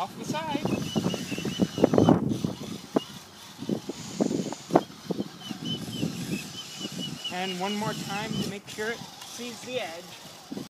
off the side. And one more time to make sure it sees the edge.